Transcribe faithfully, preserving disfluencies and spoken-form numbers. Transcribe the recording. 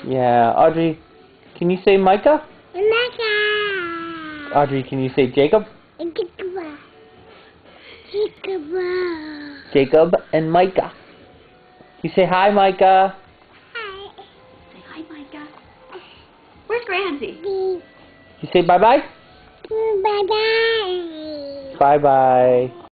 Yeah, Audrey, can you say Micah? Micah. Audrey, can you say Jacob? Jacob. Jacob. Jacob and Micah. You say hi, Micah. Hi. Say hi, Micah. Where's Grancy? You say bye-bye? Bye-bye. Bye-bye.